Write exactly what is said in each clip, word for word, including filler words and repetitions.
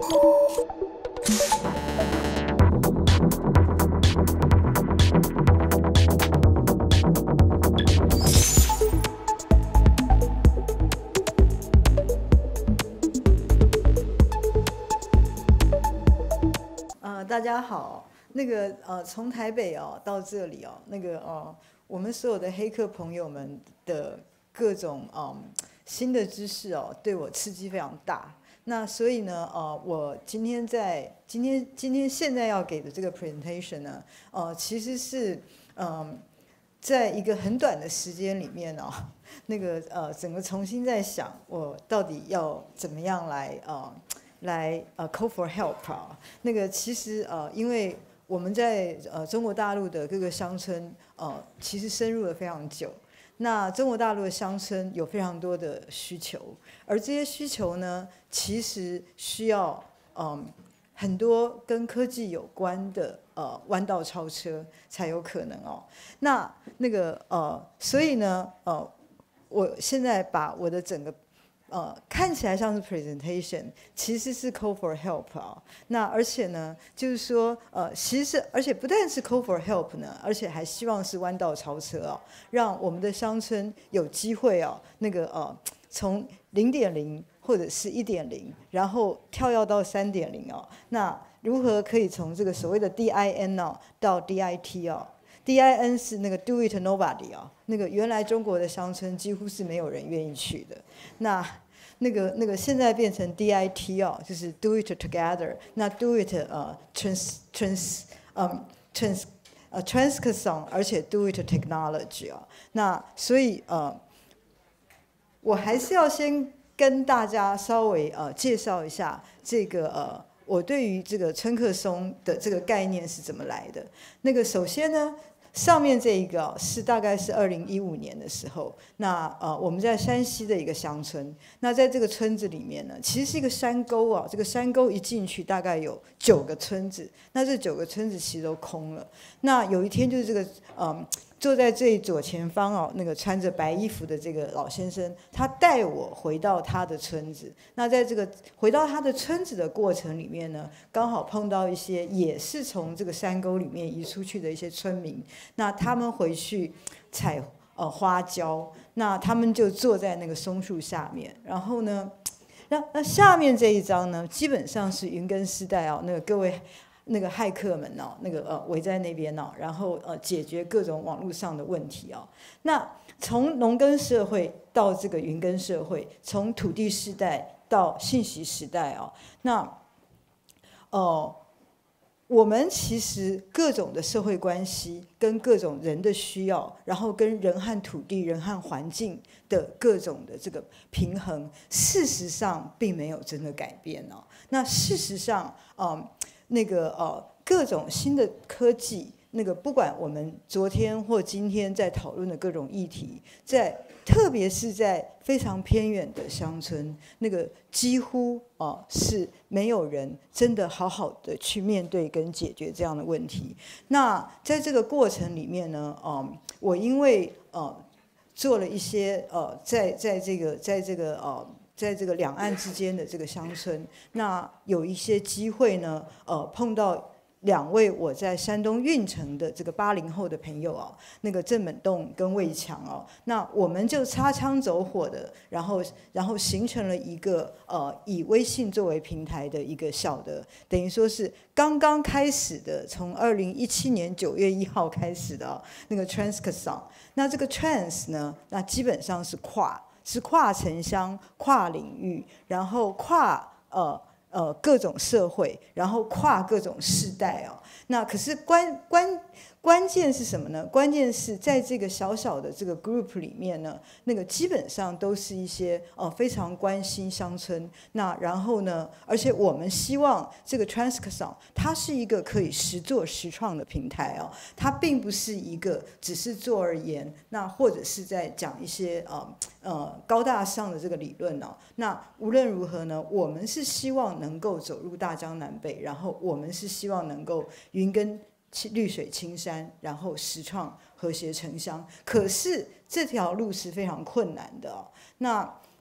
呃，大家好，那个呃，从台北哦到这里哦，那个呃，我们所有的黑客朋友们的各种嗯新的知识哦，对我刺激非常大。那所以呢，呃，我今天在今天今天现在要给的这个 presentation 呢，呃，其实是嗯，在一个很短的时间里面哦，那个呃，整个重新在想，我到底要怎么样来呃。来呃 call for help 啊，那个其实呃，因为我们在呃中国大陆的各个乡村呃，其实深入了非常久。那中国大陆的乡村有非常多的需求，而这些需求呢，其实需要嗯很多跟科技有关的呃弯道超车才有可能哦。那那个呃，所以呢呃，我现在把我的整个呃，看起来像是 presentation， 其实是 call for help 啊。那而且呢，就是说，呃，其实而且不但是 call for help 呢，而且还希望是弯道超车啊，让我们的乡村有机会啊，那个呃，从零点零或者是一点零，然后跳跃到三点零哦。那如何可以从这个所谓的 D I N 哦到 D I T 哦？D I N 是那个 Do It Nobody 啊，那个原来中国的乡村几乎是没有人愿意去的。那那个那个现在变成 D I T 哦，就是 Do It Together。那 Do It 呃 trans trans 嗯 trans 呃 transcation， 而且 Do It Technology 啊。那所以呃，我还是要先跟大家稍微呃介绍一下这个呃。我对于这个春客松的这个概念是怎么来的？那个首先呢，上面这一个是大概是二零一五年的时候，那呃我们在山西的一个乡村，那在这个村子里面呢，其实是一个山沟啊，这个山沟一进去大概有九个村子，那这九个村子其实都空了。那有一天就是这个嗯。坐在最左前方哦，那个穿着白衣服的这个老先生，他带我回到他的村子。那在这个回到他的村子的过程里面呢，刚好碰到一些也是从这个山沟里面移出去的一些村民。那他们回去采呃花椒，那他们就坐在那个松树下面，然后呢，那那下面这一张呢，基本上是云根丝带哦，那个各位。那个骇客们哦，那个呃围在那边哦，然后呃解决各种网络上的问题哦。那从农耕社会到这个云耕社会，从土地时代到信息时代哦，那哦、呃，我们其实各种的社会关系跟各种人的需要，然后跟人和土地、人和环境的各种的这个平衡，事实上并没有真的改变哦。那事实上，嗯、呃。那个呃，各种新的科技，那个不管我们昨天或今天在讨论的各种议题，在特别是在非常偏远的乡村，那个几乎啊、呃、是没有人真的好好的去面对跟解决这样的问题。那在这个过程里面呢，嗯、呃，我因为呃做了一些呃，在在这个在这个呃。在这个两岸之间的这个乡村，那有一些机会呢，呃，碰到两位我在山东运城的这个八零后的朋友啊，那个郑本栋跟魏强哦，那我们就擦枪走火的，然后然后形成了一个呃以微信作为平台的一个小的，等于说是刚刚开始的，从二零一七年九月一号开始的、哦、那个 Transcation。那这个 Trans 呢，那基本上是跨。是跨城乡、跨领域，然后跨呃呃各种社会，然后跨各种世代哦。那可是关关关键是什么呢？关键是在这个小小的这个 group 里面呢，那个基本上都是一些呃非常关心乡村。那然后呢，而且我们希望这个 Transcation 它是一个可以实作实创的平台哦，它并不是一个只是做而言，那或者是在讲一些呃呃高大上的这个理论哦。那无论如何呢，我们是希望能够走入大江南北，然后我们是希望能够云根绿水青山，然后实创和谐城乡。可是这条路是非常困难的哦。那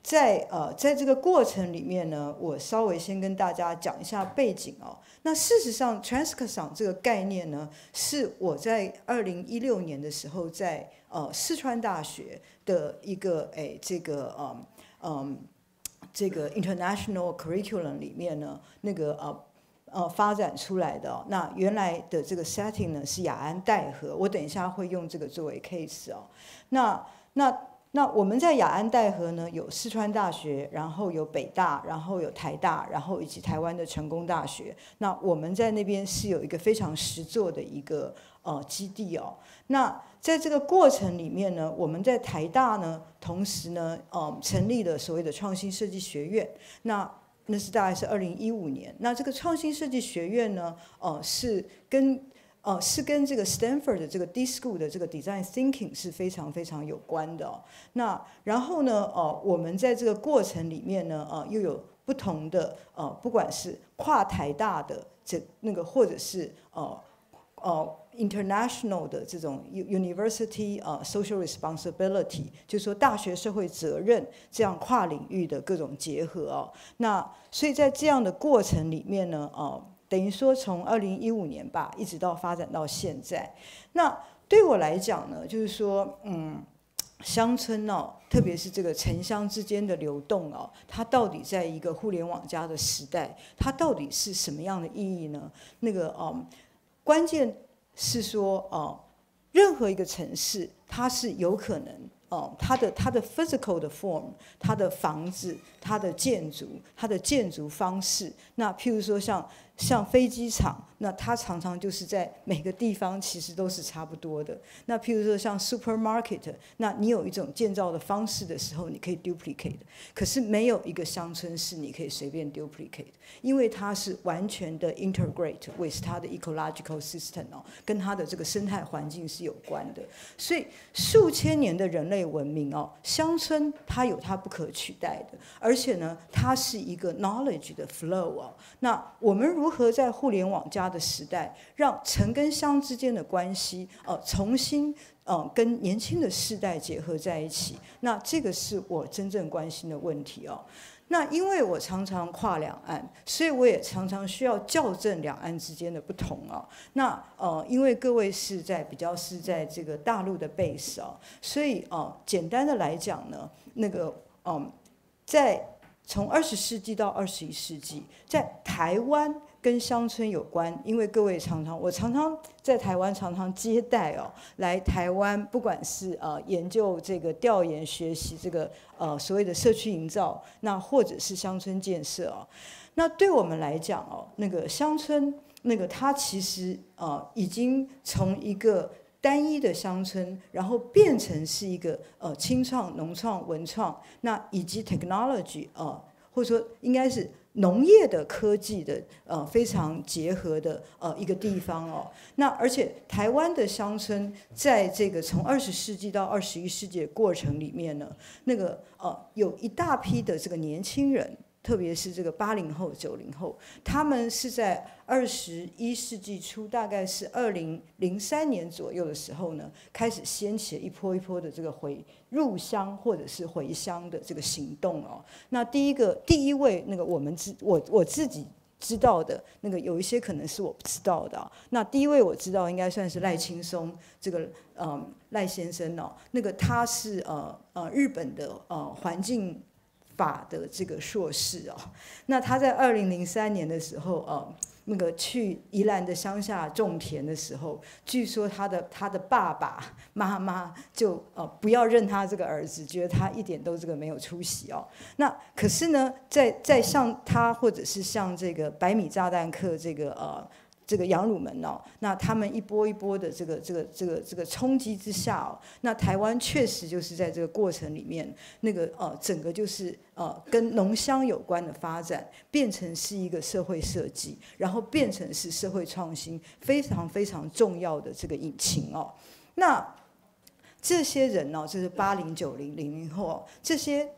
在呃，在这个过程里面呢，我稍微先跟大家讲一下背景哦。那事实上 ，Transcosam 这个概念呢，是我在二零一六年的时候在呃四川大学的一个哎这个嗯嗯这个 international curriculum 里面呢，那个呃呃发展出来的哦。那原来的这个 setting 呢是雅安戴河，我等一下会用这个作为 case 哦。那那。那我们在雅安戴河呢，有四川大学，然后有北大，然后有台大，然后以及台湾的成功大学。那我们在那边是有一个非常实作的一个呃基地哦。那在这个过程里面呢，我们在台大呢，同时呢，呃，成立了所谓的创新设计学院。那那是大概是二零一五年。那这个创新设计学院呢，呃，是跟呃，是跟这个 Stanford 的这个 D School 的这个 Design Thinking 是非常非常有关的哦。那然后呢，呃，我们在这个过程里面呢，呃，又有不同的呃，不管是跨台大的这那个，或者是呃呃 international 的这种 university 呃 social responsibility， 就是说大学社会责任这样跨领域的各种结合哦。那所以在这样的过程里面呢，呃。等于说，从二零一五年吧，一直到发展到现在。那对我来讲呢，就是说，嗯，乡村哦，特别是这个城乡之间的流动哦，它到底在一个互联网加的时代，它到底是什么样的意义呢？那个，嗯，关键是说，哦，任何一个城市，它是有可能。哦，它的它的 physical 的 form， 它的房子、它的建筑、它的建筑方式，那譬如说像像飞机场，那它常常就是在每个地方其实都是差不多的。那譬如说像 supermarket， 那你有一种建造的方式的时候，你可以 duplicate， 可是没有一个乡村是你可以随便 duplicate， 因为它是完全的 integrate with 它的 ecological system 哦，跟它的这个生态环境是有关的。所以数千年的人类文明哦，乡村它有它不可取代的，而且呢，它是一个 knowledge 的 flow 哦。那我们如何在互联网加的时代，让城跟乡之间的关系呃重新呃跟年轻的世代结合在一起？那这个是我真正关心的问题哦。那因为我常常跨两岸，所以我也常常需要校正两岸之间的不同啊。那呃，因为各位是在比较是在这个大陆的 base 啊，所以呃，简单的来讲呢，那个嗯、呃，在从二十世纪到二十一世纪，在台湾跟乡村有关，因为各位常常，我常常在台湾常常接待哦，来台湾，不管是呃研究这个调研学习这个呃所谓的社区营造，那或者是乡村建设哦，那对我们来讲哦，那个乡村那个它其实呃已经从一个单一的乡村，然后变成是一个呃青创、农创、文创，那以及 technology 呃，或者说应该是农业的科技的呃非常结合的呃一个地方哦。那而且台湾的乡村在这个从二十世纪到二十一世纪的过程里面呢，那个呃有一大批的这个年轻人。特别是这个八零后、九零后，他们是在二十一世纪初，大概是二零零三年左右的时候呢，开始掀起一波一波的这个回入乡或者是回乡的这个行动哦。那第一个第一位那个我们知我我自己知道的那个有一些可能是我不知道的、哦。那第一位我知道应该算是赖青松这个嗯赖先生哦，那个他是呃呃日本的呃环境。法的这个硕士哦，那他在二零零三年的时候，呃，那个去宜兰的乡下种田的时候，据说他的他的爸爸妈妈就呃不要认他这个儿子，觉得他一点都这个没有出息哦。那可是呢，在在像他或者是像这个百米炸弹客这个呃。这个杨儒门哦，那他们一波一波的这个这个这个这个冲击之下哦，那台湾确实就是在这个过程里面，那个呃整个就是呃跟农乡有关的发展，变成是一个社会设计，然后变成是社会创新非常非常重要的这个引擎哦。那这些人哦，就是八零九零零零后哦，这些。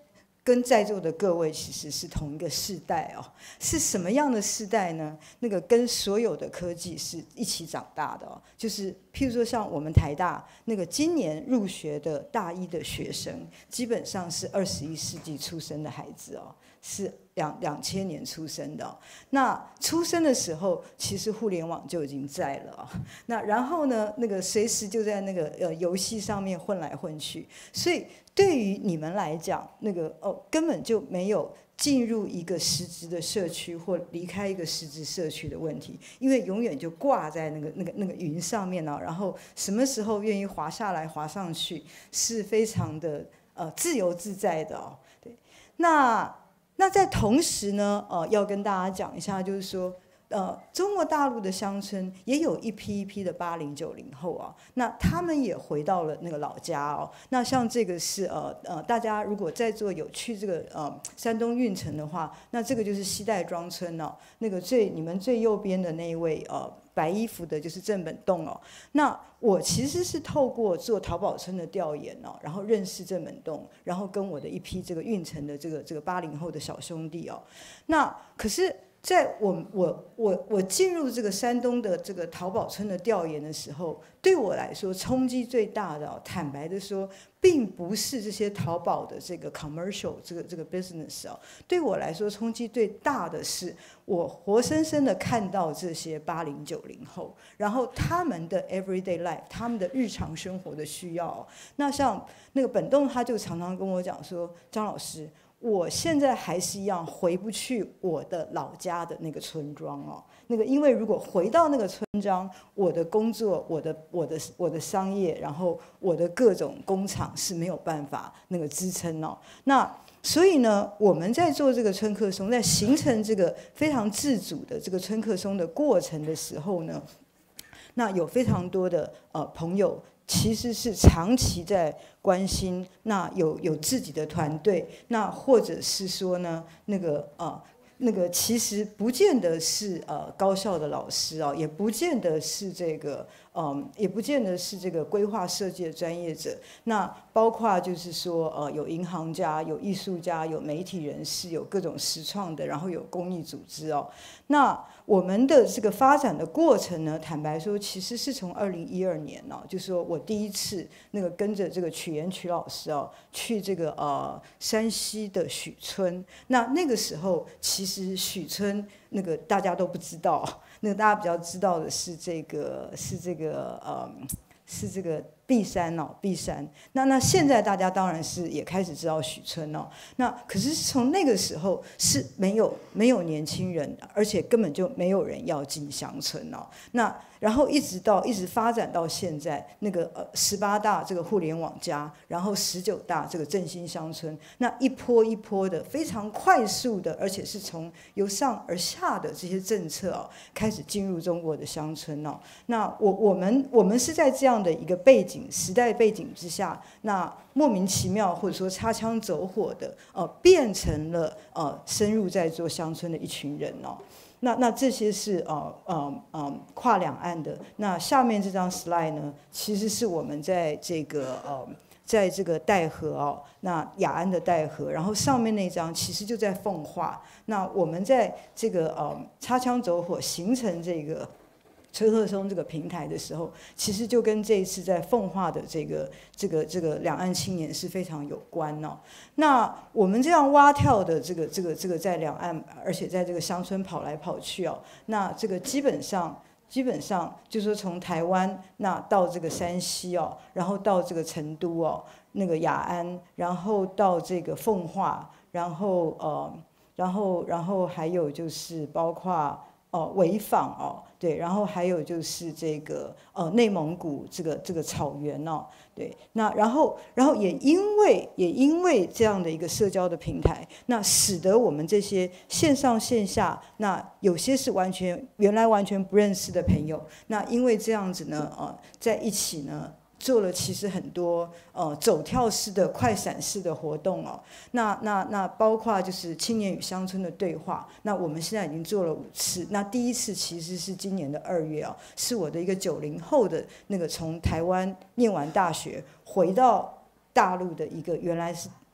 跟在座的各位其实是同一个世代哦。是什么样的世代呢？那个跟所有的科技是一起长大的哦。就是譬如说像我们台大那个今年入学的大一的学生，基本上是二十一世纪出生的孩子哦。是两两千年出生的、哦，那出生的时候，其实互联网就已经在了、哦。那然后呢，那个随时就在那个呃游戏上面混来混去，所以对于你们来讲，那个哦根本就没有进入一个实质的社区或离开一个实质社区的问题，因为永远就挂在那个那个那个云上面呢、哦。然后什么时候愿意滑下来滑上去，是非常的呃自由自在的哦。对，那。那在同时呢，呃，要跟大家讲一下，就是说，呃，中国大陆的乡村也有一批一批的八零九零后啊，那他们也回到了那个老家哦。那像这个是呃呃，大家如果在座有去这个呃山东运城的话，那这个就是西代庄村哦，那个最你们最右边的那一位呃。白衣服的就是郑本栋哦。那我其实是透过做淘宝村的调研哦，然后认识郑本栋，然后跟我的一批这个运城的这个这个八零后的小兄弟哦。那可是。在我我我我进入这个山东的这个淘宝村的调研的时候，对我来说冲击最大的、哦，坦白的说，并不是这些淘宝的这个 commercial 这个这个 business 哦，对我来说冲击最大的是我活生生的看到这些八零九零后，然后他们的 everyday life， 他们的日常生活的需要、哦。那像那个本栋他就常常跟我讲说，张老师。我现在还是一样回不去我的老家的那个村庄哦，那个因为如果回到那个村庄，我的工作、我的我的我的商业，然后我的各种工厂是没有办法那个支撑哦。那所以呢，我们在做这个村客松，在形成这个非常自主的这个村客松的过程的时候呢，那有非常多的呃朋友。其实是长期在关心，那有有自己的团队，那或者是说呢，那个呃那个其实不见得是呃高校的老师哦，也不见得是这个嗯，也不见得是这个规划设计的专业者。那包括就是说呃有银行家、有艺术家、有媒体人士、有各种实创的，然后有公益组织哦。那我们的这个发展的过程呢，坦白说，其实是从二零一二年哦，就是说我第一次那个跟着这个曲延曲老师哦，去这个呃山西的许村。那那个时候，其实许村那个大家都不知道，那个大家比较知道的是这个是这个呃是这个璧山哦，璧山。那那现在大家当然是也开始知道许村哦。那可是从那个时候是没有没有年轻人，而且根本就没有人要进乡村哦。那然后一直到一直发展到现在，那个呃十八大这个互联网加，然后十九大这个振兴乡村，那一波一波的非常快速的，而且是从由上而下的这些政策哦，开始进入中国的乡村哦。那我我们我们是在这样的一个背景时代背景之下，那莫名其妙或者说擦枪走火的呃，变成了呃深入在做乡村的一群人哦。那那这些是呃呃呃跨两岸的。那下面这张 slide 呢，其实是我们在这个呃在这个戴河哦，那雅安的戴河，然后上面那张其实就在奉化。那我们在这个呃擦枪走火形成这个崔鹤松这个平台的时候，其实就跟这一次在奉化的这个这个这个两岸青年是非常有关哦。那我们这样蛙跳的这个这个这个在两岸，而且在这个乡村跑来跑去哦，那这个基本上基本上就是说从台湾那到这个山西哦，然后到这个成都哦，那个雅安，然后到这个奉化，然后呃，然后然后还有就是包括。哦，潍坊哦，对，然后还有就是这个呃内蒙古这个这个草原哦，对，那然后然后也因为也因为这样的一个社交的平台，那使得我们这些线上线下，那有些是完全原来完全不认识的朋友，那因为这样子呢，呃，在一起呢。做了其实很多呃走跳式的快闪式的活动哦，那那那包括就是青年与乡村的对话，那我们现在已经做了五次，那第一次其实是今年的二月哦，是我的一个九零后的那个从台湾念完大学回到大陆的一个原来是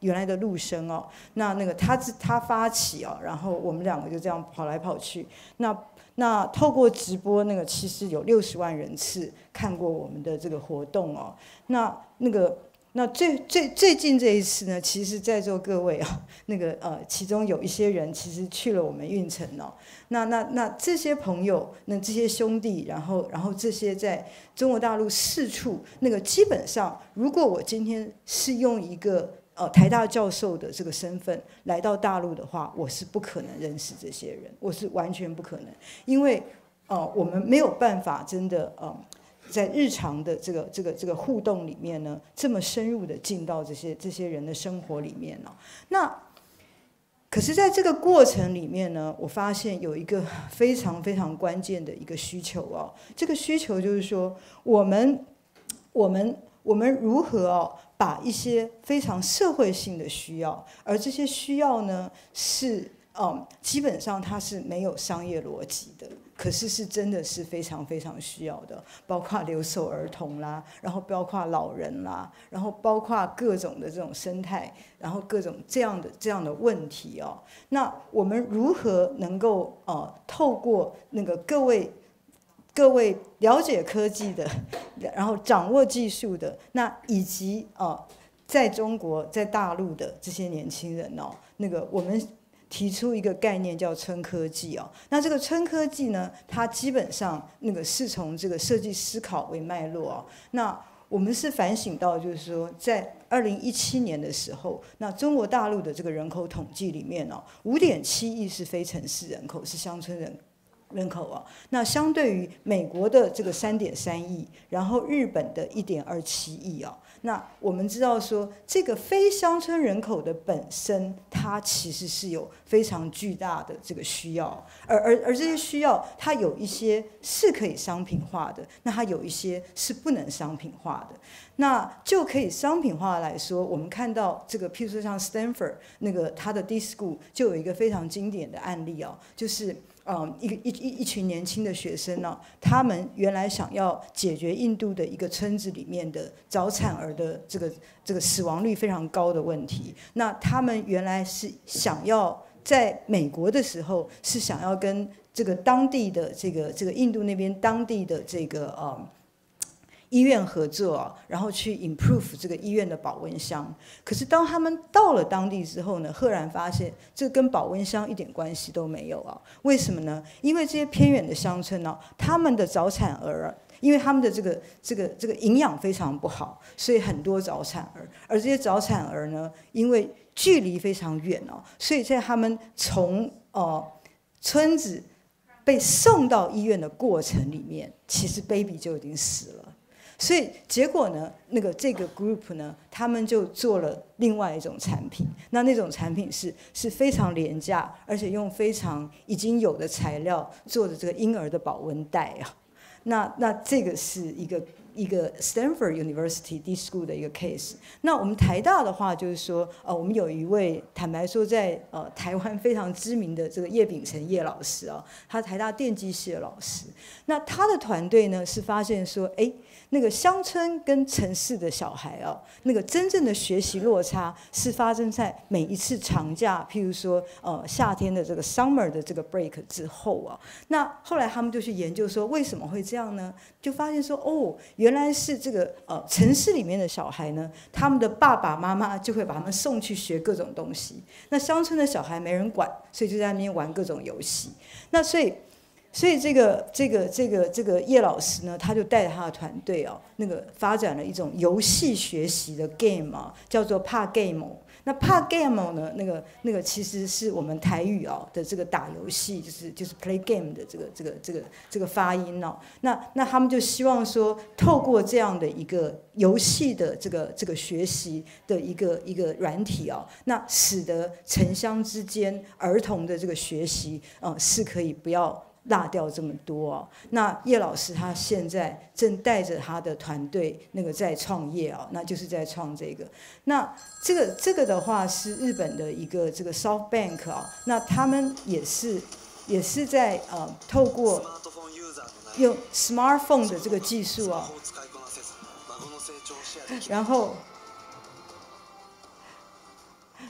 原来的陆生哦，那那个他他发起哦，然后我们两个就这样跑来跑去，那那透过直播，那个其实有六十万人次看过我们的这个活动哦，那那个。那最最最近这一次呢，其实在座各位啊，那个呃，其中有一些人其实去了我们运城哦。那那那这些朋友，那这些兄弟，然后然后这些在中国大陆四处，那个基本上，如果我今天是用一个呃台大教授的这个身份来到大陆的话，我是不可能认识这些人，我是完全不可能，因为呃我们没有办法真的呃。在日常的这个这个这个互动里面呢，这么深入的进到这些这些人的生活里面呢、哦，那可是在这个过程里面呢，我发现有一个非常非常关键的一个需求哦，这个需求就是说，我们我们我们如何哦，把一些非常社会性的需要，而这些需要呢是嗯，基本上它是没有商业逻辑的。可是是真的是非常非常需要的，包括留守儿童啦，然后包括老人啦，然后包括各种的这种生态，然后各种这样的这样的问题哦。那我们如何能够呃透过那个各位各位了解科技的，然后掌握技术的，那以及呃在中国在大陆的这些年轻人哦，那个我们。提出一个概念叫村科技哦，那这个村科技呢，它基本上那个是从这个设计思考为脉络哦。那我们是反省到，就是说，在二零一七年的时候，那中国大陆的这个人口统计里面哦，五点七亿是非城市人口，是乡村人人口啊。那相对于美国的这个三点三亿，然后日本的一点二七亿啊。那我们知道说，这个非乡村人口的本身，它其实是有非常巨大的这个需要，而而而这些需要，它有一些是可以商品化的，那它有一些是不能商品化的。那就可以商品化来说，我们看到这个，譬如说像 Stanford 那个它的 D-School 就有一个非常经典的案例哦，就是。嗯，一个一一一群年轻的学生呢、哦，他们原来想要解决印度的一个村子里面的早产儿的这个这个死亡率非常高的问题。那他们原来是想要在美国的时候是想要跟这个当地的这个这个印度那边当地的这个呃。医院合作，然后去 improve 这个医院的保温箱。可是当他们到了当地之后呢，赫然发现这跟保温箱一点关系都没有啊！为什么呢？因为这些偏远的乡村呢、啊，他们的早产儿，因为他们的这个这个这个营养非常不好，所以很多早产儿。而这些早产儿呢，因为距离非常远哦，所以在他们从呃村子被送到医院的过程里面，其实 baby 就已经死了。所以结果呢，那个这个 group 呢，他们就做了另外一种产品。那那种产品是是非常廉价，而且用非常已经有的材料做的这个婴儿的保温袋啊。那那这个是一个一个 Stanford University D-School 的一个 case。那我们台大的话，就是说，呃，我们有一位坦白说在呃台湾非常知名的这个叶秉成叶老师啊，他台大电机系的老师。那他的团队呢是发现说，哎。那个乡村跟城市的小孩啊，那个真正的学习落差是发生在每一次长假，譬如说呃夏天的这个 summer 的这个 break 之后啊。那后来他们就去研究说为什么会这样呢？就发现说哦，原来是这个呃城市里面的小孩呢，他们的爸爸妈妈就会把他们送去学各种东西。那乡村的小孩没人管，所以就在那边玩各种游戏。那所以。所以这个这个这个这个叶老师呢，他就带着他的团队哦，那个发展了一种游戏学习的 game 啊，叫做怕 game。那怕 game 呢，那个那个其实是我们台语哦的这个打游戏，就是就是 play game 的这个这个这个这个发音哦。那那他们就希望说，透过这样的一个游戏的这个这个学习的一个一个软体哦，那使得城乡之间儿童的这个学习，呃，是可以不要。落掉这么多哦，那叶老师他现在正带着他的团队那个在创业哦，那就是在创这个。那这个这个的话是日本的一个这个 SoftBank 啊、哦，那他们也是也是在呃透过用 smartphone 的这个技术啊、哦，然后。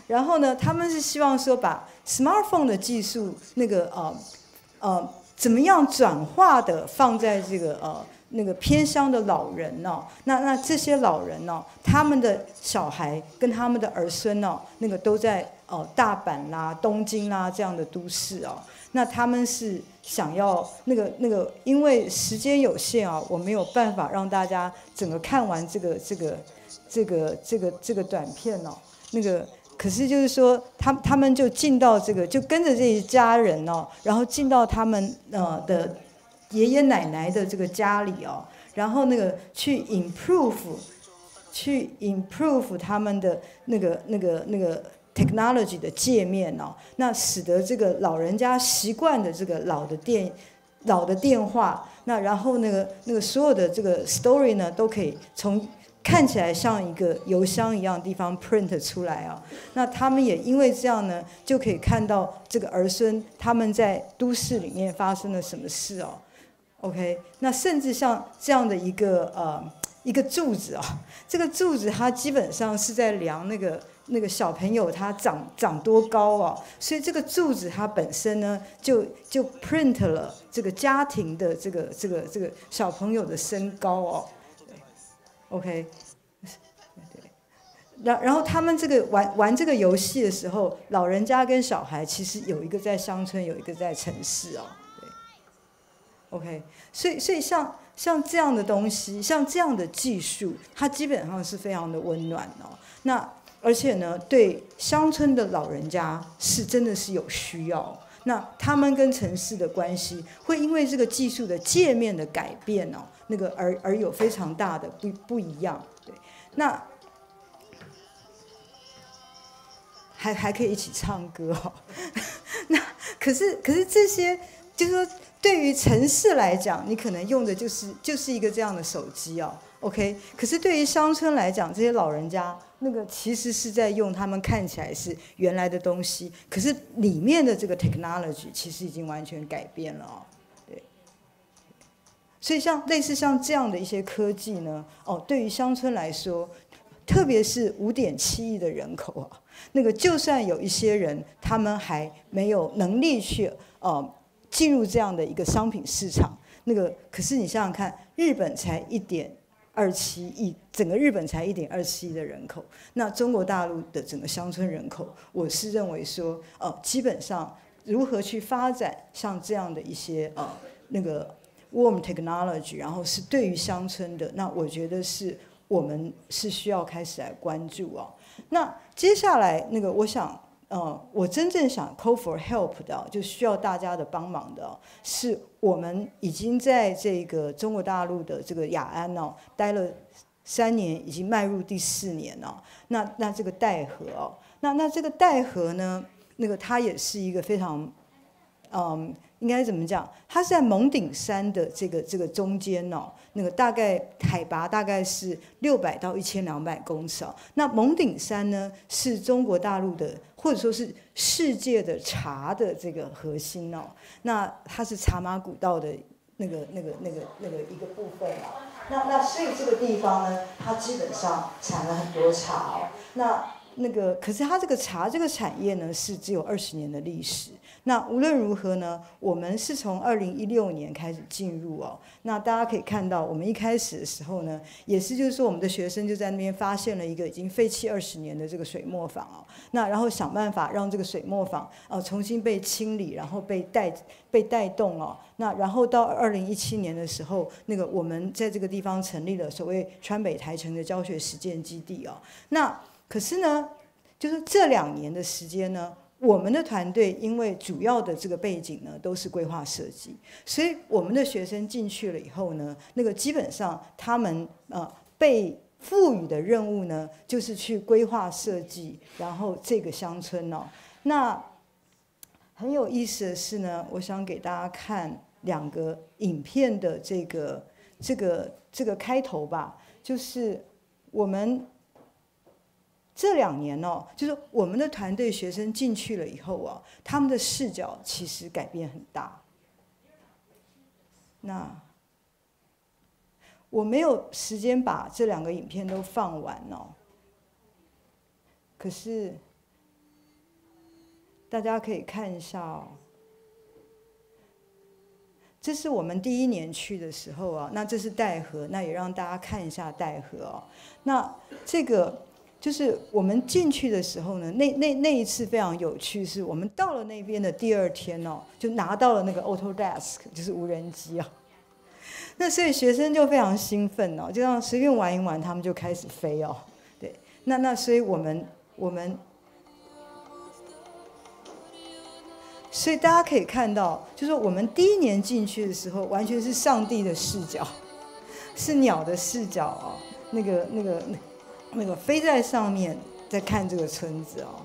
然后呢，他们是希望说把 smartphone 的技术那个呃呃怎么样转化的放在这个呃那个偏乡的老人哦，那那这些老人哦，他们的小孩跟他们的儿孙哦，那个都在哦大阪啦、东京啦这样的都市哦，那他们是想要那个那个，因为时间有限啊，我没有办法让大家整个看完这个这个这个这个这个短片哦，那个。可是就是说，他他们就进到这个，就跟着这一家人哦，然后进到他们呃的爷爷奶奶的这个家里哦，然后那个去 improve， 去 improve 他们的那个那个那个 technology 的界面哦，那使得这个老人家习惯的这个老的电老的电话，那然后那个那个所有的这个 story 呢，都可以从看起来像一个邮箱一样的地方 print 出来啊，那他们也因为这样呢，就可以看到这个儿孙他们在都市里面发生了什么事哦。OK， 那甚至像这样的一个呃一个柱子啊，这个柱子它基本上是在量那个那个小朋友他长长多高啊，所以这个柱子它本身呢就就 print 了这个家庭的这个这个这个小朋友的身高哦。OK， 对，然然后他们这个玩玩这个游戏的时候，老人家跟小孩其实有一个在乡村，有一个在城市哦。对 ，OK， 所以所以像像这样的东西，像这样的技术，它基本上是非常的温暖哦。那而且呢，对乡村的老人家是真的是有需要。那他们跟城市的关系会因为这个技术的界面的改变哦，那个而而有非常大的不不一样。对，那还还可以一起唱歌哦。那可是可是这些就是说，对于城市来讲，你可能用的就是就是一个这样的手机哦。OK， 可是对于乡村来讲，这些老人家那个其实是在用他们看起来是原来的东西，可是里面的这个 technology 其实已经完全改变了哦。对，所以像类似像这样的一些科技呢，哦，对于乡村来说，特别是五点七亿的人口啊，那个就算有一些人他们还没有能力去呃进入这样的一个商品市场，那个可是你想想看，日本才一点二七亿，整个日本才一点二七亿的人口，那中国大陆的整个乡村人口，我是认为说，呃，基本上如何去发展像这样的一些呃那个 warm technology， 然后是对于乡村的，那我觉得是我们是需要开始来关注哦。那接下来那个，我想。呃，我真正想 call for help 的，就需要大家的帮忙的，是我们已经在这个中国大陆的这个雅安哦待了三年，已经迈入第四年了。那那这个戴河哦，那那这个戴河呢，那个它也是一个非常，嗯，应该怎么讲？它是在蒙顶山的这个这个中间哦，那个大概海拔大概是六百到一千两百公尺哦。那蒙顶山呢，是中国大陆的，或者说是世界的茶的这个核心哦。那它是茶马古道的那个那个那个那个一个部分哦。那那所以这个地方呢，它基本上产了很多茶哦。那那个可是它这个茶这个产业呢，是只有二十年的历史。那无论如何呢，我们是从二零一六年开始进入哦。那大家可以看到，我们一开始的时候呢，也是就是说，我们的学生就在那边发现了一个已经废弃二十年的这个水磨坊哦。那然后想办法让这个水磨坊呃重新被清理，然后被带被带动哦。那然后到二零一七年的时候，那个我们在这个地方成立了所谓川北台城的教学实践基地哦。那可是呢，就是这两年的时间呢。我们的团队因为主要的这个背景呢都是规划设计，所以我们的学生进去了以后呢，那个基本上他们呃被赋予的任务呢就是去规划设计，然后这个乡村哦，那很有意思的是呢，我想给大家看两个影片的这个这个这个开头吧，就是我们。这两年哦，就是我们的团队学生进去了以后啊，他们的视角其实改变很大。那我没有时间把这两个影片都放完哦，可是大家可以看一下哦。这是我们第一年去的时候啊，那这是戴河，那也让大家看一下戴河哦。那这个就是我们进去的时候呢，那那那一次非常有趣，是我们到了那边的第二天哦，就拿到了那个 Autodesk， 就是无人机啊。那所以学生就非常兴奋哦，就让随便玩一玩，他们就开始飞哦。对，那那所以我们我们。所以大家可以看到，就是我们第一年进去的时候，完全是上帝的视角，是鸟的视角哦，那个、那个、那个飞在上面，在看这个村子哦。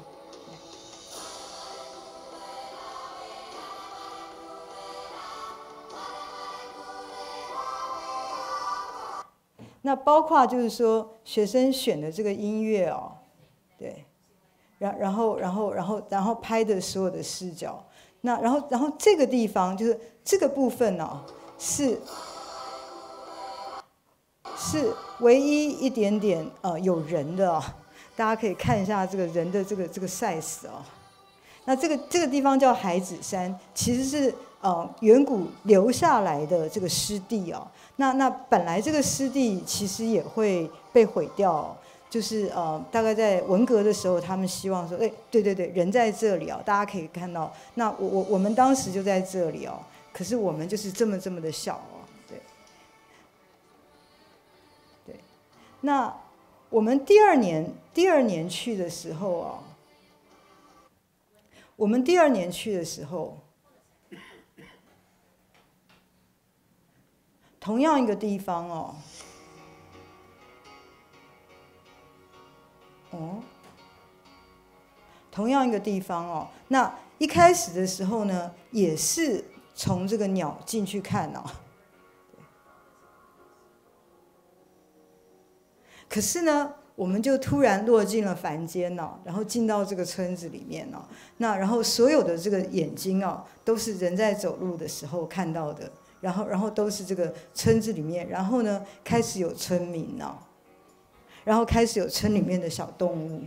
那包括就是说，学生选的这个音乐哦，对，然然后然后然后然后拍的所有的视角。那然后，然后这个地方就是这个部分呢、哦，是是唯一一点点呃有人的哦，大家可以看一下这个人的这个这个 size 哦。那这个这个地方叫海子山，其实是呃远古留下来的这个湿地哦。那那本来这个湿地其实也会被毁掉哦。就是呃，大概在文革的时候，他们希望说，哎，对对对，人在这里哦，大家可以看到。那我我我们当时就在这里哦，可是我们就是这么这么的小哦，对，对。那我们第二年第二年去的时候哦，我们第二年去的时候，同样一个地方哦。哦，同样一个地方哦，那一开始的时候呢，也是从这个鸟进去看哦。可是呢，我们就突然落进了凡间哦，然后进到这个村子里面哦。那然后所有的这个眼睛哦，都是人在走路的时候看到的，然后然后都是这个村子里面，然后呢开始有村民哦。然后开始有村里面的小动物，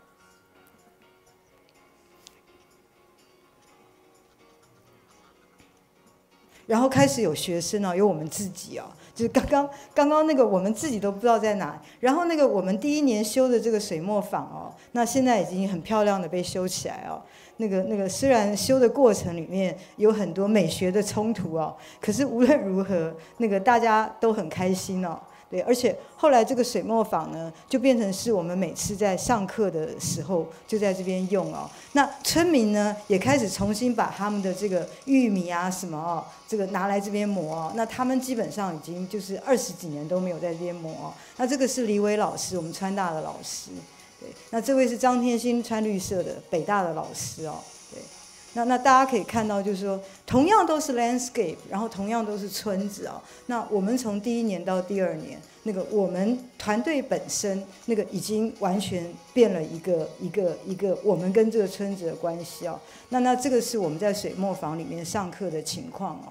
然后开始有学生啊，有我们自己啊，就是刚刚刚刚那个我们自己都不知道在哪。然后那个我们第一年修的这个水磨坊哦，那现在已经很漂亮的被修起来哦。那个那个虽然修的过程里面有很多美学的冲突哦，可是无论如何，那个大家都很开心哦。对，而且后来这个水磨坊呢，就变成是我们每次在上课的时候就在这边用哦。那村民呢，也开始重新把他们的这个玉米啊什么哦，这个拿来这边磨哦。那他们基本上已经就是二十几年都没有在这边磨哦。那这个是李伟老师，我们川大的老师。对，那这位是张天心，川绿社的北大的老师哦。对。那那大家可以看到，就是说，同样都是 landscape， 然后同样都是村子啊。那我们从第一年到第二年，那个我们团队本身那个已经完全变了一个一个一个我们跟这个村子的关系啊。那那这个是我们在水磨坊里面上课的情况哦。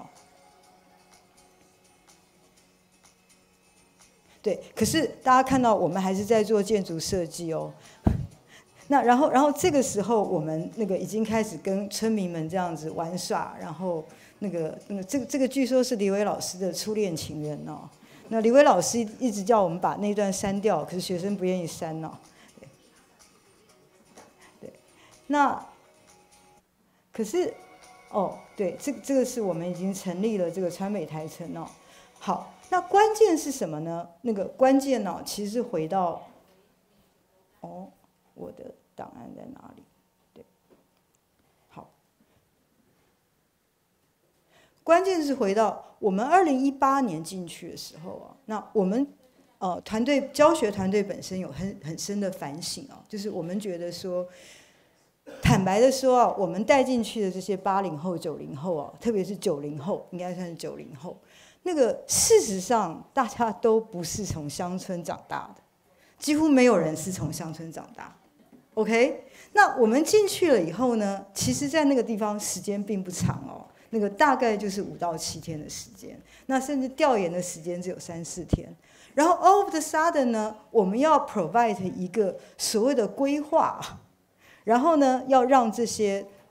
对，可是大家看到我们还是在做建筑设计哦。那然后，然后这个时候我们那个已经开始跟村民们这样子玩耍，然后那个那个这个这个据说是李伟老师的初恋情人哦。那李伟老师一直叫我们把那段删掉，可是学生不愿意删哦。对，对，那可是哦，对，这这个是我们已经成立了这个川美台城哦。好，那关键是什么呢？那个关键呢、哦，其实是回到哦。我的档案在哪里？对，好，关键是回到我们二零一八年进去的时候啊，那我们呃团队教学团队本身有很很深的反省啊，就是我们觉得说，坦白的说啊，我们带进去的这些八零后、九零后啊，特别是九零后，应该算是九零后，那个事实上大家都不是从乡村长大的，几乎没有人是从乡村长大。OK， 那我们进去了以后呢，其实在那个地方时间并不长哦，那个大概就是五到七天的时间，那甚至调研的时间只有三四天。然后 all of the sudden 呢，我们要 provide 一个所谓的规划，然后呢，要让这些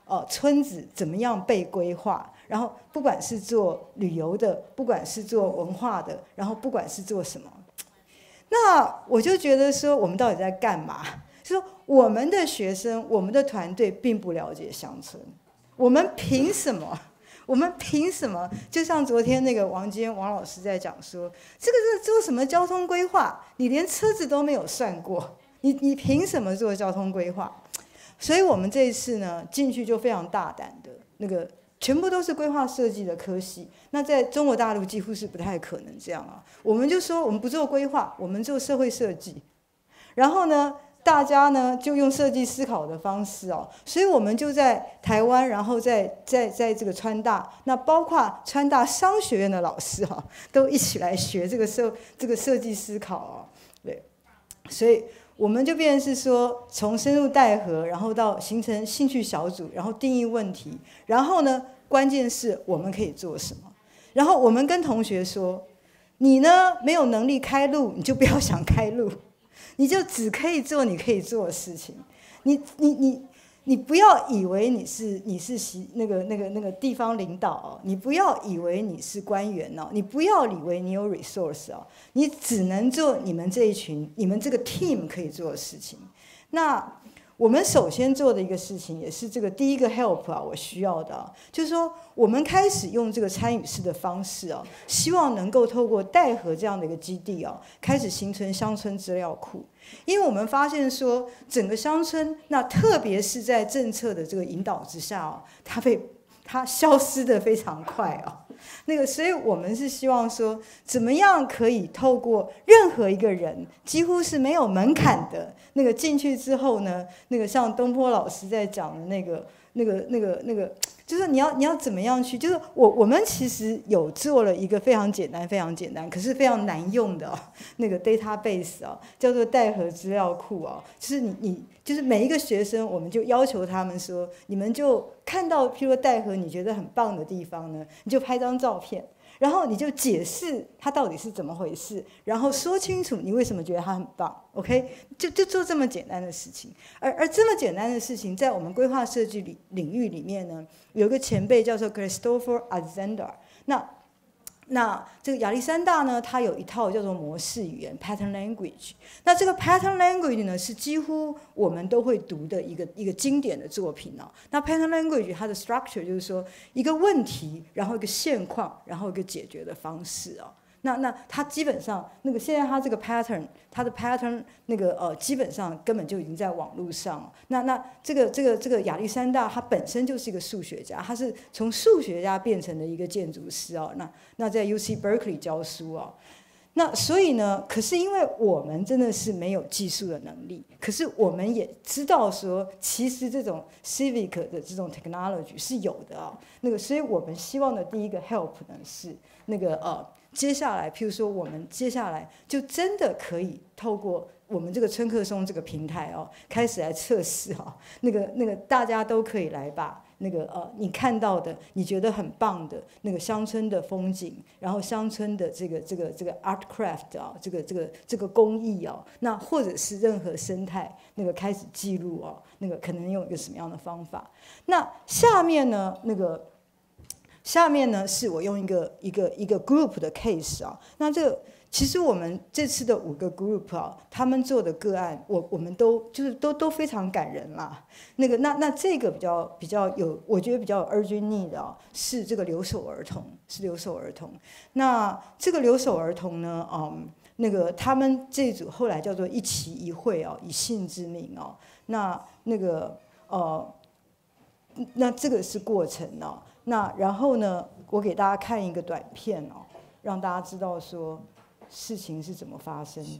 呃村子怎么样被规划，然后不管是做旅游的，不管是做文化的，然后不管是做什么，那我就觉得说，我们到底在干嘛？就说我们的学生，我们的团队并不了解乡村，我们凭什么？我们凭什么？就像昨天那个王坚王老师在讲说，这个是做什么交通规划？你连车子都没有算过，你你凭什么做交通规划？所以我们这一次呢进去就非常大胆的，那个全部都是规划设计的科系。那在中国大陆几乎是不太可能这样啊。我们就说我们不做规划，我们做社会设计。然后呢？大家呢就用设计思考的方式哦，所以我们就在台湾，然后在在在这个川大，那包括川大商学院的老师哈、哦，都一起来学这个设这个设计思考哦，对，所以我们就变成是说，从深入带合，然后到形成兴趣小组，然后定义问题，然后呢，关键是我们可以做什么，然后我们跟同学说，你呢没有能力开路，你就不要想开路。你就只可以做你可以做的事情，你你你你不要以为你是你是那个那个那个地方领导哦，你不要以为你是官员哦，你不要以为你有 resource 哦，你只能做你们这一群你们这个 team 可以做的事情。那我们首先做的一个事情，也是这个第一个 help 啊，我需要的、啊，就是说我们开始用这个参与式的方式啊，希望能够透过带合这样的一个基地啊，开始形成乡村资料库。因为我们发现说，整个乡村，那特别是在政策的这个引导之下啊，它被它消失得非常快啊。那个，所以我们是希望说，怎么样可以透过任何一个人，几乎是没有门槛的，那个进去之后呢，那个像东坡老师在讲的那个、那个、那个、那个，就是你要你要怎么样去，就是我我们其实有做了一个非常简单、非常简单，可是非常难用的、哦、那个 database 啊、哦，叫做带合资料库啊、哦，就是你你就是每一个学生，我们就要求他们说，你们就看到譬如说带合你觉得很棒的地方呢，你就拍张照片。然后你就解释它到底是怎么回事，然后说清楚你为什么觉得它很棒 ，OK？ 就就做这么简单的事情，而而这么简单的事情，在我们规划设计领领域里面呢，有一个前辈叫做 Christopher Alexander， 那那这个亚历山大呢，它有一套叫做模式语言 （pattern language）。那这个 pattern language 呢，是几乎我们都会读的一个一个经典的作品哦。那 pattern language 它的 structure 就是说一个问题，然后一个现况，然后一个解决的方式哦。那那它基本上那个现在它这个 pattern， 它的 pattern 那个呃基本上根本就已经在网络上、哦。那那这个这个这个亚历山大他本身就是一个数学家，他是从数学家变成了一个建筑师哦。那那在 U C Berkeley 教书哦。那所以呢，可是因为我们真的是没有技术的能力，可是我们也知道说，其实这种 civic 的这种 technology 是有的啊、哦。那个，所以我们希望的第一个 help 呢是那个呃。接下来，譬如说，我们接下来就真的可以透过我们这个春客松这个平台哦，开始来测试哈、哦，那个那个大家都可以来把那个呃你看到的你觉得很棒的那个乡村的风景，然后乡村的这个这个这个 art craft 啊、哦，这个这个这个工艺哦，那或者是任何生态那个开始记录哦，那个可能用一个什么样的方法？那下面呢那个。下面呢是我用一个一个一个 group 的 case 啊，那这个其实我们这次的五个 group 啊，他们做的个案，我我们都就是都都非常感人啦。那个那那这个比较比较有，我觉得比较有 urgent need 的、啊、是这个留守儿童，是留守儿童。那这个留守儿童呢，嗯，那个他们这组后来叫做一期一会啊，以姓之名哦、啊。那那个呃，那这个是过程哦、啊。那然后呢，我给大家看一个短片哦，让大家知道说事情是怎么发生的。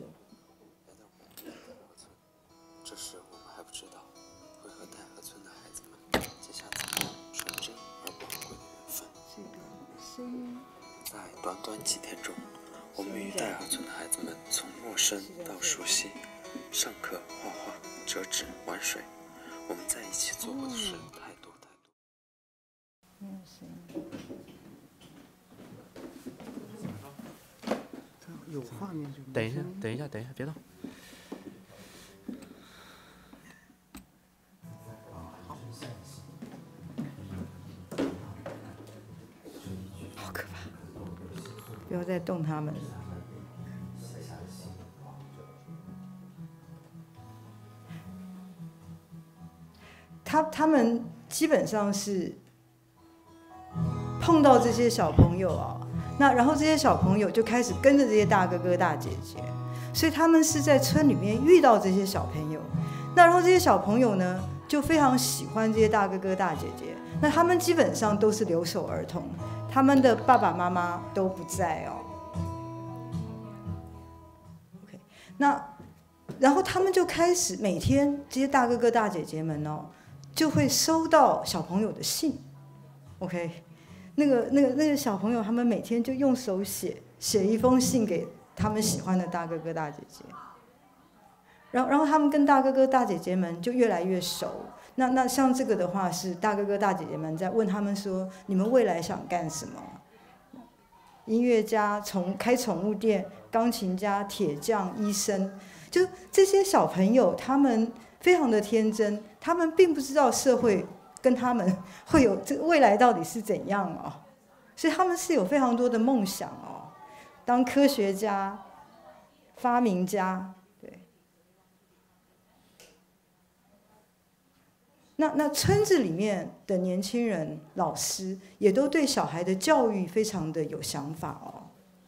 这时我们还不知道会和带河村的孩子们结下怎样纯真而宝贵的缘分。 这个声音， 在短短几天中，我们与带河村的孩子们从陌生到熟悉，上课、画画、折纸、玩水，我们在一起做过的事太多太多。 没有声音。 有画面就等一下，等一下，等一下，别动。 不要再动他们。他他们基本上是碰到这些小朋友啊，那然后这些小朋友就开始跟着这些大哥哥大姐姐，所以他们是在村里面遇到这些小朋友，那然后这些小朋友呢就非常喜欢这些大哥哥大姐姐，那他们基本上都是留守儿童，他们的爸爸妈妈都不在哦。OK， 那然后他们就开始每天这些大哥哥大姐姐们哦，就会收到小朋友的信 ，OK， 那个那个那个小朋友他们每天就用手写写一封信给他们喜欢的大哥哥大姐姐，然后然后他们跟大哥哥大姐姐们就越来越熟。那那像这个的话是大哥哥大姐姐们在问他们说，你们未来想干什么？音乐家、从开宠物店、钢琴家、铁匠、医生，就这些小朋友他们非常的天真，他们并不知道社会跟他们会有这未来到底是怎样哦，所以他们是有非常多的梦想哦，当科学家、发明家，对。那那村子里面的年轻人、老师也都对小孩的教育非常的有想法哦。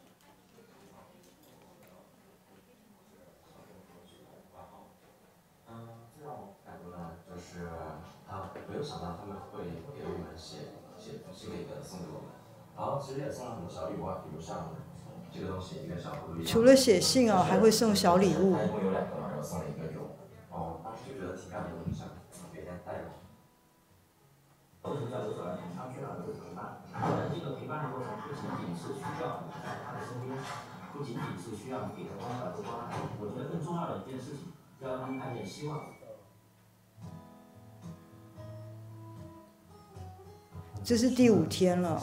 没有想到他们会给我们写写这个送给我们，然后其实也送了很多小礼物啊，比如像这个东西一个小狐狸。 除了写信哦，还会送小礼物。 它一共有两个嘛，然后送了一个有，哦，当时就觉得挺感动的，想每天带着。为什么叫留守儿童？他需要有陪伴，而这个陪伴的过程不仅仅是需要你在他的身边，不仅仅是需要你给他关怀和关爱，我觉得更重要的一件事情，要让他们看见希望。 这是第五天了。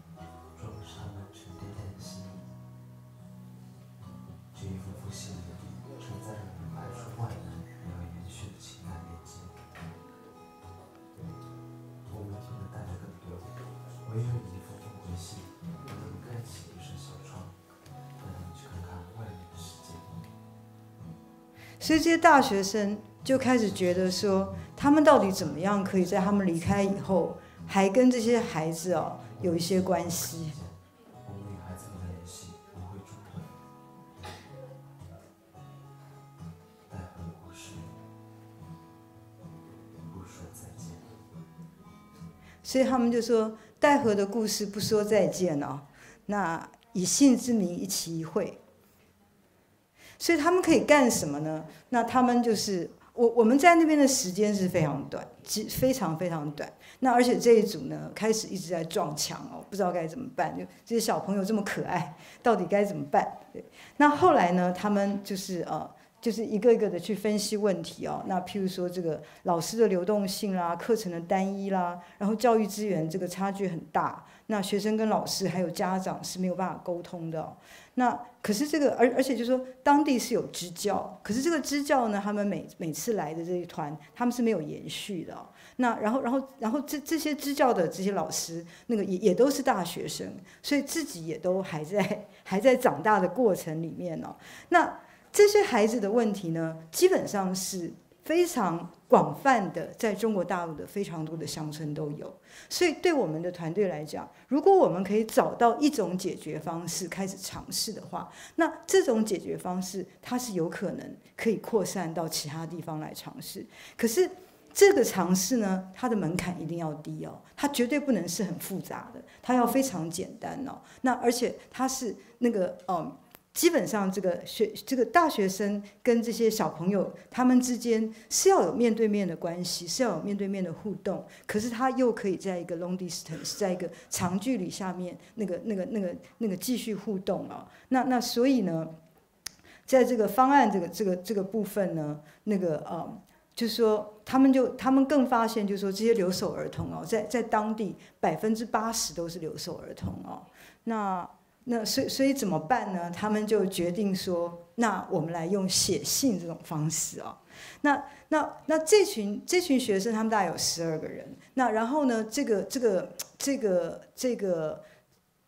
所以这些大学生就开始觉得说，他们到底怎么样可以在他们离开以后，还跟这些孩子哦有一些关系。 我们与孩子们的联系不会中断。带回的故事，不说再见。 所以他们就说，带河的故事不说再见哦，那以姓之名一期一会。所以他们可以干什么呢？那他们就是我我们在那边的时间是非常短，非常非常短。那而且这一组呢，开始一直在撞墙哦，不知道该怎么办。就这些小朋友这么可爱，到底该怎么办？对。那后来呢，他们就是呃，就是一个一个的去分析问题哦。那譬如说这个老师的流动性啦，课程的单一啦，然后教育资源这个差距很大，那学生跟老师还有家长是没有办法沟通的哦。那可是这个，而而且就是说，当地是有支教，可是这个支教呢，他们每每次来的这一团，他们是没有延续的哦。那然后然后然后这这些支教的这些老师，那个也也都是大学生，所以自己也都还在还在长大的过程里面哦。那这些孩子的问题呢，基本上是非常广泛的，在中国大陆的非常多的乡村都有。所以对我们的团队来讲，如果我们可以找到一种解决方式开始尝试的话，那这种解决方式它是有可能可以扩散到其他地方来尝试。可是这个尝试呢，它的门槛一定要低哦，它绝对不能是很复杂的，它要非常简单哦。那而且它是那个嗯。基本上，这个学这个大学生跟这些小朋友，他们之间是要有面对面的关系，是要有面对面的互动。可是他又可以在一个 long distance， 在一个长距离下面，那个、那个、那个、那个继续互动啊。那那所以呢，在这个方案这个这个这个部分呢，那个呃，就是说他们就他们更发现，就是说这些留守儿童哦，在在当地百分之八十都是留守儿童哦。那那所以所以怎么办呢？他们就决定说，那我们来用写信这种方式啊、哦。那那那这群这群学生，他们大概有十二个人。那然后呢，这个这个这个这个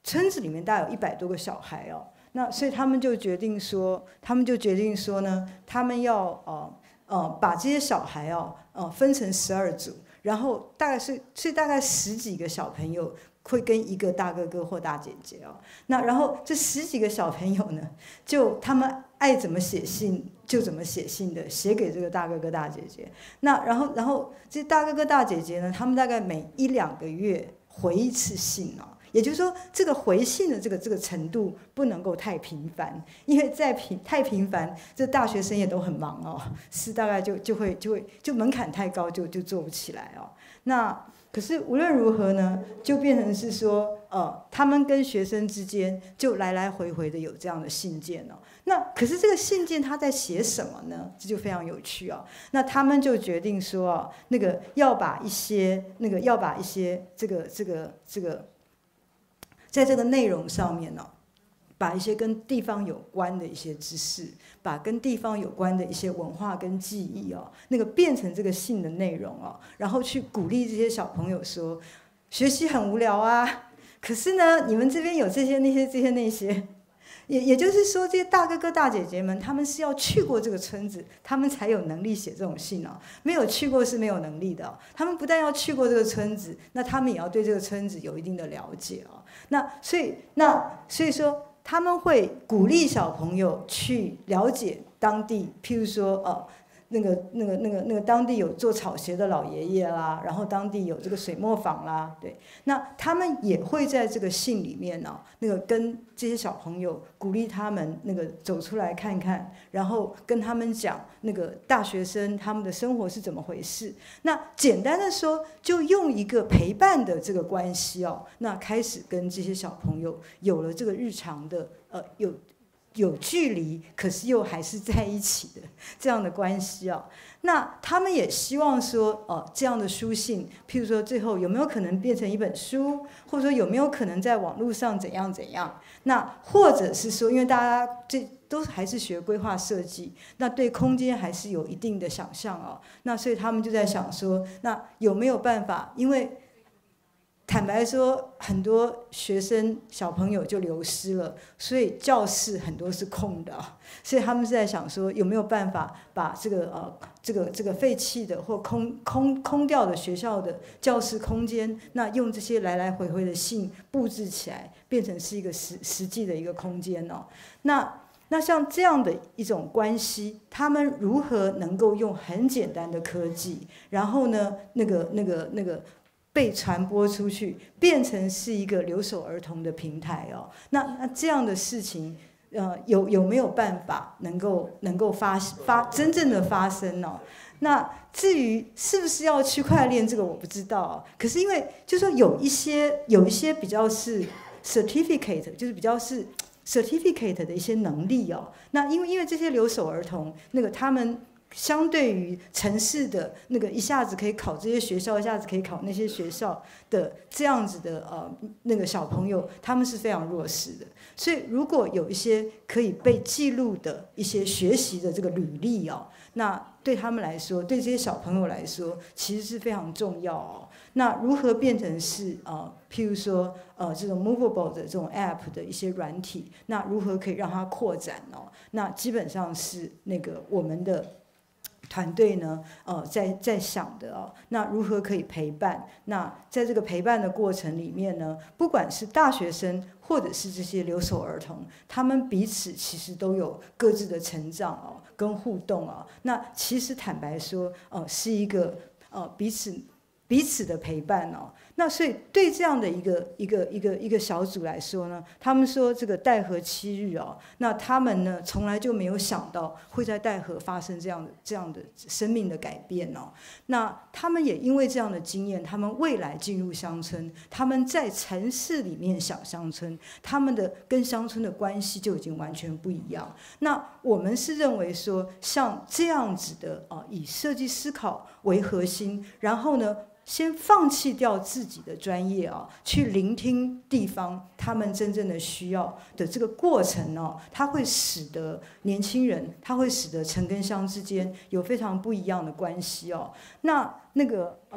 村子里面大概有一百多个小孩哦，那所以他们就决定说，他们就决定说呢，他们要呃呃把这些小孩哦呃分成十二组，然后大概是是大概十几个小朋友会跟一个大哥哥或大姐姐哦，那然后这十几个小朋友呢，就他们爱怎么写信就怎么写信的写给这个大哥哥大姐姐，那然后然后这大哥哥大姐姐呢，他们大概每一两个月回一次信哦。也就是说，这个回信的这个这个程度不能够太频繁，因为再频太频繁，这大学生也都很忙哦，是大概就就会就会就门槛太高，就就做不起来哦。那可是无论如何呢，就变成是说，呃，他们跟学生之间就来来回回的有这样的信件哦。那可是这个信件他在写什么呢？这就非常有趣哦。那他们就决定说哦，那个要把一些那个要把一些这个这个这个。在这个内容上面呢、哦，把一些跟地方有关的一些知识，把跟地方有关的一些文化跟记忆哦，那个变成这个信的内容哦，然后去鼓励这些小朋友说，学习很无聊啊，可是呢，你们这边有这些那些这些那些。也也就是说，这些大哥哥大姐姐们，他们是要去过这个村子，他们才有能力写这种信哦。没有去过是没有能力的哦。他们不但要去过这个村子，那他们也要对这个村子有一定的了解哦。那所以那所以说，他们会鼓励小朋友去了解当地，譬如说呃。那个、那个、那个、那个，当地有做草鞋的老爷爷啦，然后当地有这个水磨坊啦，对，那他们也会在这个信里面呢、哦，那个跟这些小朋友鼓励他们那个走出来看看，然后跟他们讲那个大学生他们的生活是怎么回事。那简单的说，就用一个陪伴的这个关系哦，那开始跟这些小朋友有了这个日常的呃有。有距离，可是又还是在一起的这样的关系哦。那他们也希望说，呃，这样的书信，譬如说最后有没有可能变成一本书，或者说有没有可能在网络上怎样怎样？那或者是说，因为大家这都还是学规划设计，那对空间还是有一定的想象哦。那所以他们就在想说，那有没有办法？因为坦白说，很多学生小朋友就流失了，所以教室很多是空的，所以他们是在想说，有没有办法把这个呃这个这个废弃的或空空空掉的学校的教室空间，那用这些来来回回的信布置起来，变成是一个实实际的一个空间哦。那那像这样的一种关系，他们如何能够用很简单的科技，然后呢，那个那个那个。被传播出去，变成是一个留守儿童的平台哦。那那这样的事情，呃，有有没有办法能够能够发发真正的发生哦？那至于是不是要区块链，这个我不知道哦。可是因为就是说有一些有一些比较是 certificate， 就是比较是 certificate 的一些能力哦。那因为因为这些留守儿童，那个他们。相对于城市的那个一下子可以考这些学校，一下子可以考那些学校的这样子的呃那个小朋友，他们是非常弱势的。所以如果有一些可以被记录的一些学习的这个履历哦，那对他们来说，对这些小朋友来说，其实是非常重要哦。那如何变成是呃，譬如说呃这种 movable 的这种 app 的一些软体，那如何可以让它扩展哦？那基本上是那个我们的。团队呢，呃，在在想的哦，那如何可以陪伴？那在这个陪伴的过程里面呢，不管是大学生或者是这些留守儿童，他们彼此其实都有各自的成长哦，跟互动哦。那其实坦白说，呃，是一个呃彼此彼此的陪伴哦。那所以对这样的一个一个一个一个小组来说呢，他们说这个戴河七日哦，那他们呢从来就没有想到会在戴河发生这样的这样的生命的改变哦。那他们也因为这样的经验，他们未来进入乡村，他们在城市里面想乡村，他们的跟乡村的关系就已经完全不一样。那我们是认为说，像这样子的啊，以设计思考为核心，然后呢。先放弃掉自己的专业啊，去聆听地方他们真正的需要的这个过程哦，它会使得年轻人，它会使得城跟乡之间有非常不一样的关系哦。那那个嗯，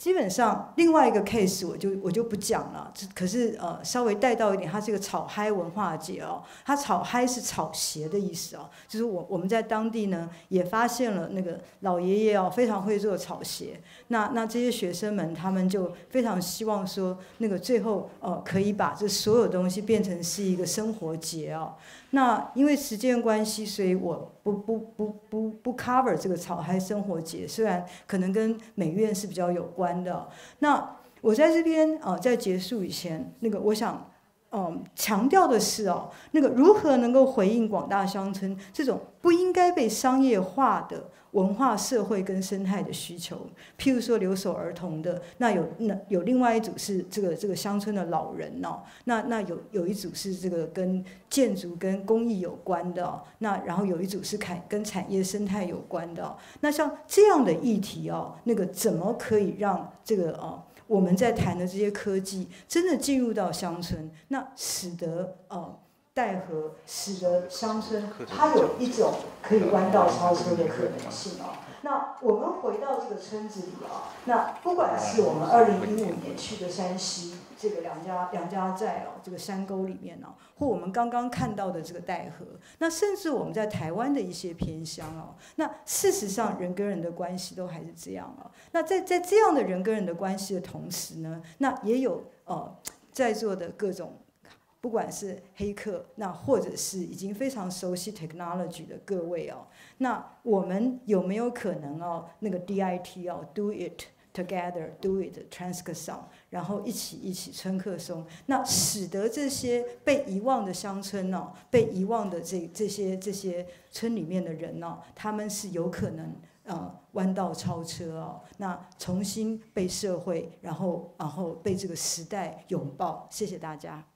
基本上另外一个 case 我就我就不讲了，可是呃稍微带到一点，它是一个草嗨文化节哦，它草嗨是草鞋的意思哦，就是我我们在当地呢也发现了那个老爷爷哦非常会做草鞋，那那这些学生们他们就非常希望说那个最后呃可以把这所有东西变成是一个生活节哦。那因为时间关系，所以我不不不不不 cover 这个草嗨生活节，虽然可能跟美院是比较有关的。那我在这边呃，在结束以前，那个我想嗯强调的是哦，那个如何能够回应广大乡村这种不应该被商业化的文化、社会跟生态的需求，譬如说留守儿童的，那有那有另外一组是这个这个乡村的老人哦，那那有有一组是这个跟建筑跟工艺有关的哦，那然后有一组是产跟产业生态有关的哦，那像这样的议题哦，那个怎么可以让这个哦我们在谈的这些科技真的进入到乡村，那使得呃。带河使得乡村它有一种可以弯道超车的可能性哦。那我们回到这个村子里啊，那不管是我们二零一五年去的山西这个梁家梁家寨哦，这个山沟里面哦，或我们刚刚看到的这个带河，那甚至我们在台湾的一些偏乡哦，那事实上人跟人的关系都还是这样哦。那在在这样的人跟人的关系的同时呢，那也有呃在座的各种。不管是黑客，那或者是已经非常熟悉 technology 的各位哦，那我们有没有可能哦，那个 D I T 哦 ，do it together, do it transcription， 然后一起一起村客松，那使得这些被遗忘的乡村哦，被遗忘的这这些这些村里面的人哦，他们是有可能。呃，弯道超车哦，那重新被社会，然后然后被这个时代拥抱。谢谢大家。